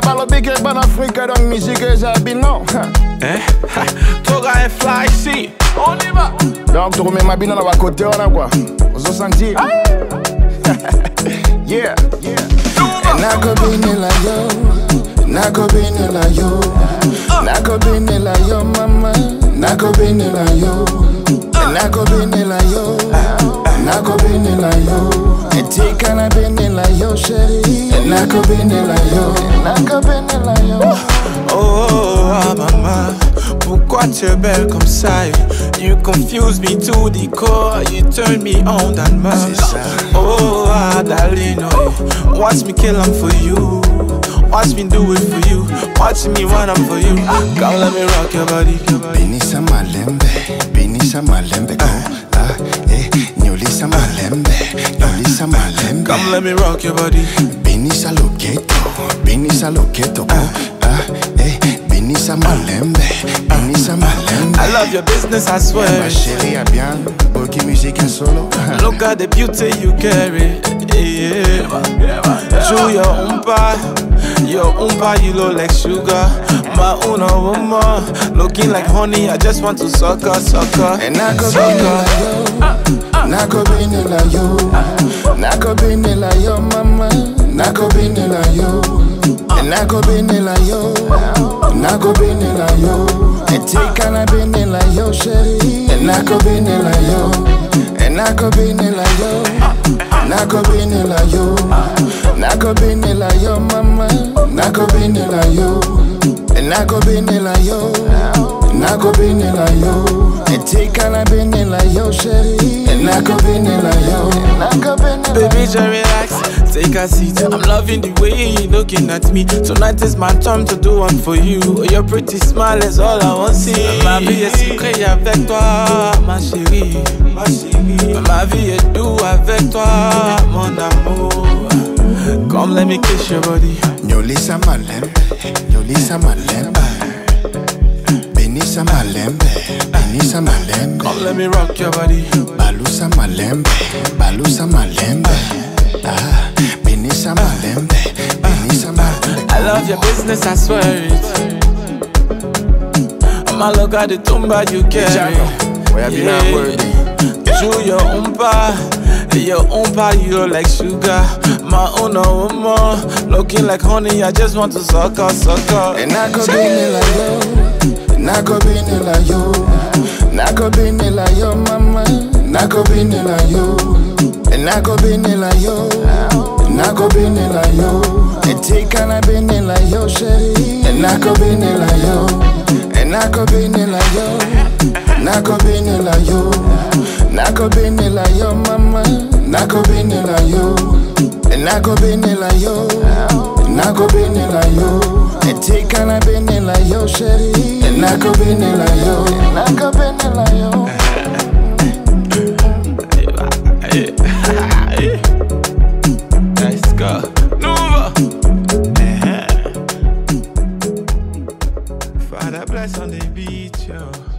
balo big ek ban Afrika dan musique Zabino. Toga et fly ici. On y va. Donc tu remets ma bino na ba côté on a quoi. Vous sentir. Yeah. Nako bini la yo, nako bini la yo, nako bini la yo mama, nako bini la yo, nako bini la yo, nako bini la yo, etika na bini la yo chérie, nako bini la yo, nako bini la yo. Oh, maman, pourquoi tu es belle comme ça? You confuse me to the core, you turn me on that much. Oh, darling, watch me kill them for you. Watch me do it for you. Watch me run up for you. Come let me rock your body. Binisa malembe, nyolisa malembe. Come let me rock your body. Binisa loketo, Binisa malembe. I love your business, I swear. Ma chérie a bien, beaucoup musique en solo. Look at the beauty you carry. Chew your umpa, you look like sugar. My una woman, looking like honey. I just want to suck her. And nako bini la yo, mama. Nako bini la yo, nako bini la yo, etika na bini la yo chérie, nako bini la yo, nako bini la yo, nako bini la yo, nako bini la yo mama, nako bini la yo, nako bini la yo, nako bini la yo, etika na bini la yo chérie, nako bini la yo, nako bini la yo. Baby, just relax, take a seat. I'm loving the way you're looking at me. Tonight is my time to do one for you. Your pretty smile is all I want to see. Ma vie est sucrée avec toi, ma chérie. Ma vie est douce avec toi, mon amour. Come let me kiss your body. Nyolisa malembe. Binisa malembe. Come let me rock your body. Balusa malembe. Binisa malembe. I love your business, I swear it. I'ma look at the tumba you carry. Chew your umpa, you look like sugar. My una woman, looking like honey. I just want to suck her. And nako bini la yo, mama. Nako bini la yo, nako bini la yo, etika na bini la yo chérie, nako bini la yo, nako bini la yo, nako bini la yo, nako bini la yo mama, nako bini la yo, nako bini la yo, nako bini la yo, etika na bini la yo chérie, nako bini la yo, nako bini la yo. Let's go. Nova. Father bless on the beach, yo.